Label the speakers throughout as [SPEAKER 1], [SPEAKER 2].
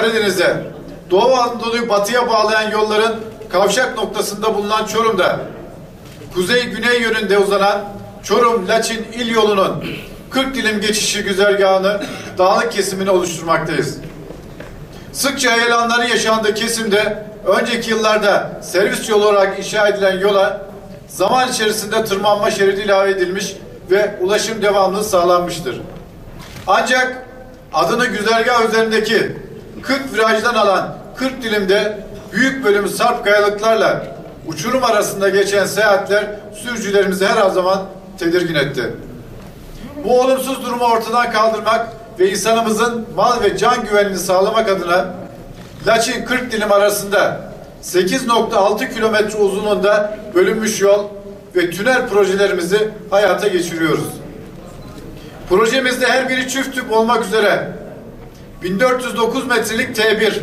[SPEAKER 1] Karadeniz'e, Doğu Anadolu'yu batıya bağlayan yolların kavşak noktasında bulunan Çorum'da, kuzey-güney yönünde uzanan Çorum-Laçin il yolunun 40 dilim geçişi güzergahını dağlık kesimini oluşturmaktayız. Sıkça heyelanları yaşandığı kesimde önceki yıllarda servis yolu olarak inşa edilen yola zaman içerisinde tırmanma şeridi ilave edilmiş ve ulaşım devamlılığı sağlanmıştır. Ancak adını güzergah üzerindeki 40 virajdan alan 40 dilimde büyük bölümü sarp kayalıklarla uçurum arasında geçen seyahatler sürücülerimizi her zaman tedirgin etti. Bu olumsuz durumu ortadan kaldırmak ve insanımızın mal ve can güvenliğini sağlamak adına Laçin 40 dilim arasında 8,6 kilometre uzunluğunda bölünmüş yol ve tünel projelerimizi hayata geçiriyoruz. Projemizde her biri çift tüp olmak üzere 1409 metrelik T1,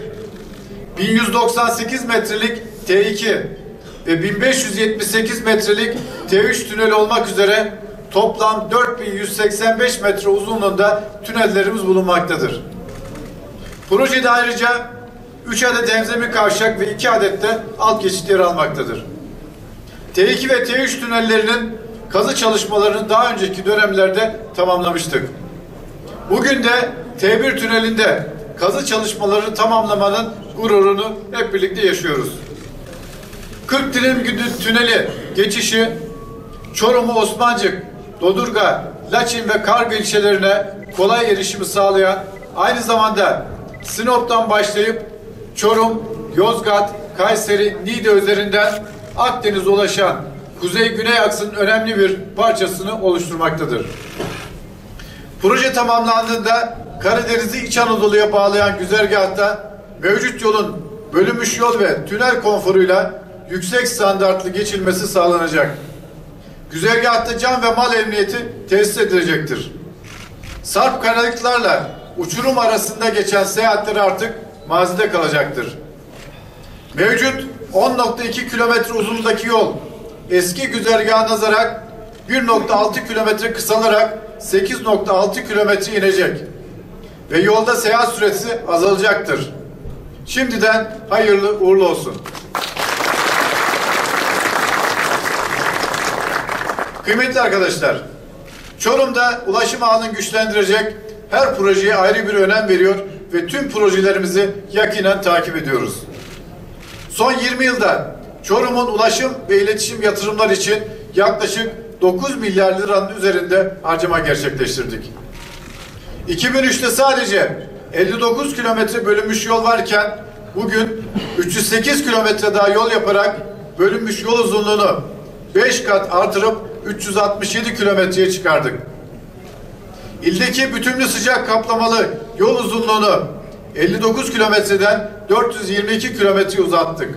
[SPEAKER 1] 1198 metrelik T2 ve 1578 metrelik T3 tüneli olmak üzere toplam 4185 metre uzunluğunda tünellerimiz bulunmaktadır. Projede ayrıca 3 adet hemzemin kavşak ve 2 adet de alt geçit yer almaktadır. T2 ve T3 tünellerinin kazı çalışmalarını daha önceki dönemlerde tamamlamıştık. Bugün de T1 tünelinde kazı çalışmalarını tamamlamanın gururunu hep birlikte yaşıyoruz. 40 dilim tüneli geçişi Çorum'u Osmancık, Dodurga, Laçin ve Kargı ilçelerine kolay erişimi sağlayan, aynı zamanda Sinop'tan başlayıp Çorum, Yozgat, Kayseri, Niğde üzerinden Akdeniz'e ulaşan kuzey-güney aksının önemli bir parçasını oluşturmaktadır. Proje tamamlandığında Karadeniz'i İç Anadolu'ya bağlayan güzergahta mevcut yolun bölünmüş yol ve tünel konforuyla yüksek standartlı geçilmesi sağlanacak. Güzergahta can ve mal emniyeti tesis edilecektir. Sarp kayalıklarla uçurum arasında geçen seyahatler artık mazide kalacaktır. Mevcut 10,2 kilometre uzunluğundaki yol eski güzergaha nazaran 1,6 kilometre kısalarak 8,6 kilometre inecek ve yolda seyahat süresi azalacaktır. Şimdiden hayırlı uğurlu olsun. Kıymetli arkadaşlar, Çorum'da ulaşım ağını güçlendirecek her projeye ayrı bir önem veriyor ve tüm projelerimizi yakinen takip ediyoruz. Son 20 yılda Çorum'un ulaşım ve iletişim yatırımları için yaklaşık 9 milyar liranın üzerinde harcama gerçekleştirdik. 2003'te sadece 59 kilometre bölünmüş yol varken bugün 308 kilometre daha yol yaparak bölünmüş yol uzunluğunu 5 kat artırıp 367 kilometreye çıkardık. İldeki bütünlü sıcak kaplamalı yol uzunluğunu 59 kilometreden 422 kilometreye uzattık.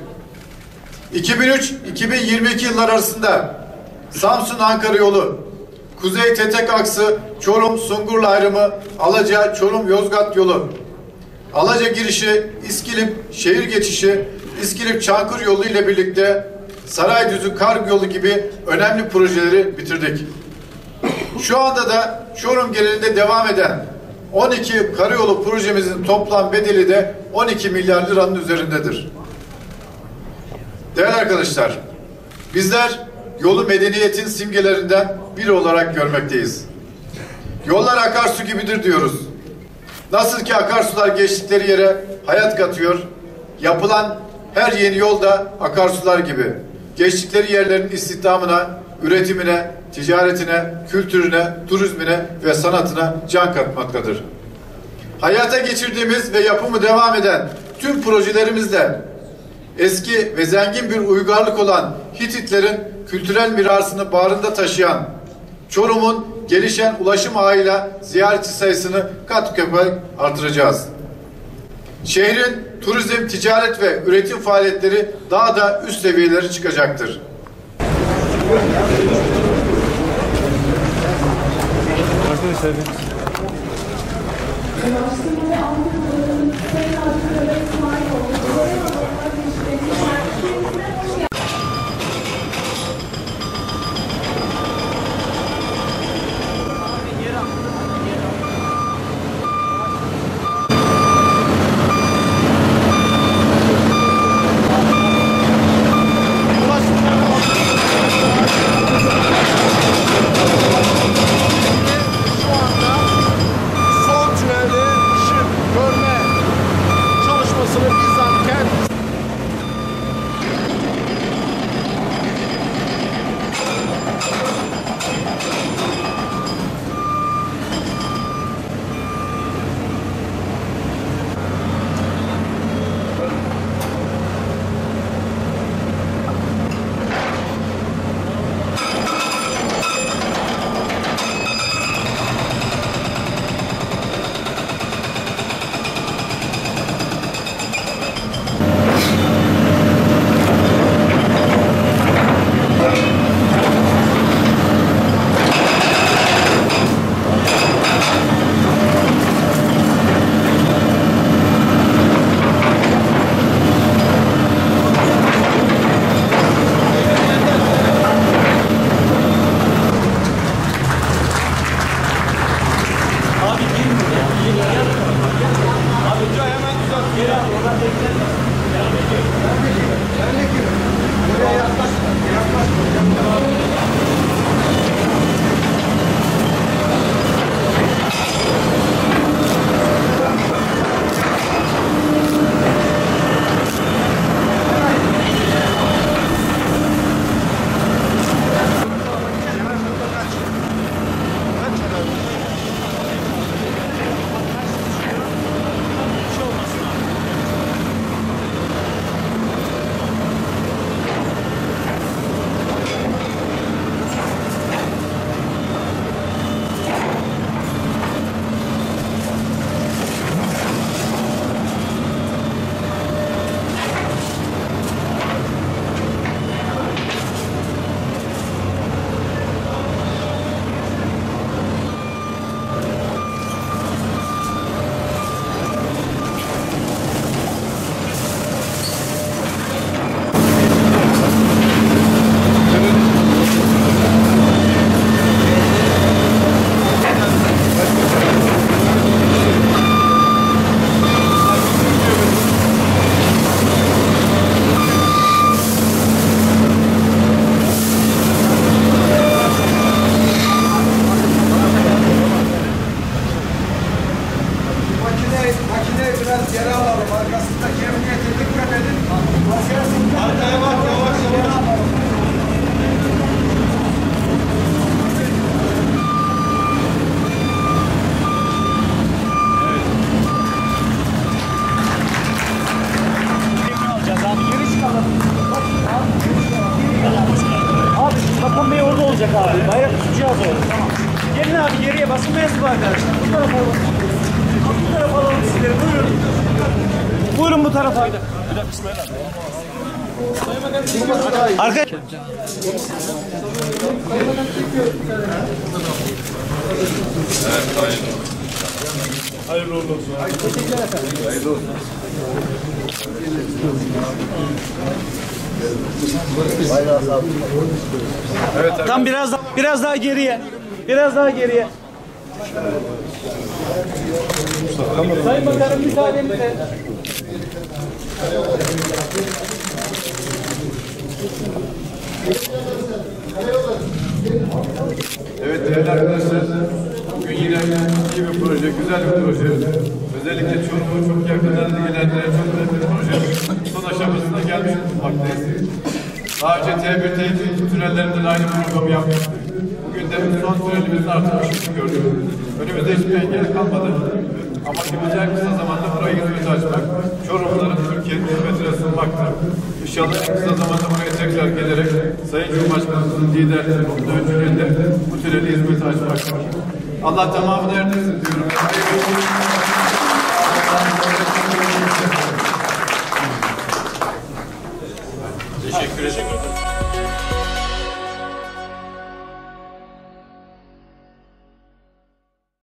[SPEAKER 1] 2003-2022 yıllar arasında Samsun-Ankara yolu, Kuzey Tetek aksı, Çorum-Sungurlu ayrımı, Alaca-Çorum-Yozgat yolu, Alaca girişi, İskilip şehir geçişi, İskilip-Çankır yolu ile birlikte Saraydüzü-Kargı yolu gibi önemli projeleri bitirdik. Şu anda da Çorum genelinde devam eden 12 karayolu projemizin toplam bedeli de 12 milyar liranın üzerindedir. Değerli arkadaşlar, bizler yolu medeniyetin simgelerinden biri olarak görmekteyiz. Yollar akarsu gibidir diyoruz. Nasıl ki akarsular geçtikleri yere hayat katıyor, yapılan her yeni yol da akarsular gibi geçtikleri yerlerin istihdamına, üretimine, ticaretine, kültürüne, turizmine ve sanatına can katmaktadır. Hayata geçirdiğimiz ve yapımı devam eden tüm projelerimizle eski ve zengin bir uygarlık olan Hititlerin kültürel mirasını bağrında taşıyan Çorum'un gelişen ulaşım ağıyla ziyaretçi sayısını kat kat artıracağız. Şehrin turizm, ticaret ve üretim faaliyetleri daha da üst seviyelere çıkacaktır.
[SPEAKER 2] Makineyi biraz geri alalım. Arkasındaki emniyete dikkat edin. Arkaya bak, yavaş yavaş.
[SPEAKER 3] Abi Bakan Bey orada olacak abi. Bayrak tutacağız orada. Tamam. Gelin abi geriye basın mensubu arkadaşlar. Bu tarafa alalım. Bu tarafa alalım sizleri. Buyurun. Buyurun bu tarafa. Bir dakika İsmail abi. Arkadaşlar. Hayırlı olsun. Teşekkürler efendim. Hayırlı olsun. Evet, tam biraz daha geriye. Biraz daha geriye. Sayın Bakanım müsaadenizle.
[SPEAKER 1] Evet değerli arkadaşlar, bugün yine iyi bir proje, güzel bir proje. Özellikle Çorum'u çok yakından ilgilendiren çok önemli bir proje. Son aşamasına gelmiş bulunmaktayız. Daha önce T1, T2 tünellerinde aynı programı yapmıştık. Bugün de son tünelimizin artık ışığını gördük. Önümüzde hiçbir engel kalmadı. Amacımız en kısa zamanda burayı hizmete açmak. Çorumluların Türkiye'nin hizmetine sunmaktır. İnşallah en kısa zamanda buraya tekrar gelerek Sayın Cumhurbaşkanımızın liderliğinde, öncülüğünde bu tüneli hizmete açmak. Allah tamamını erdirsin diyorum.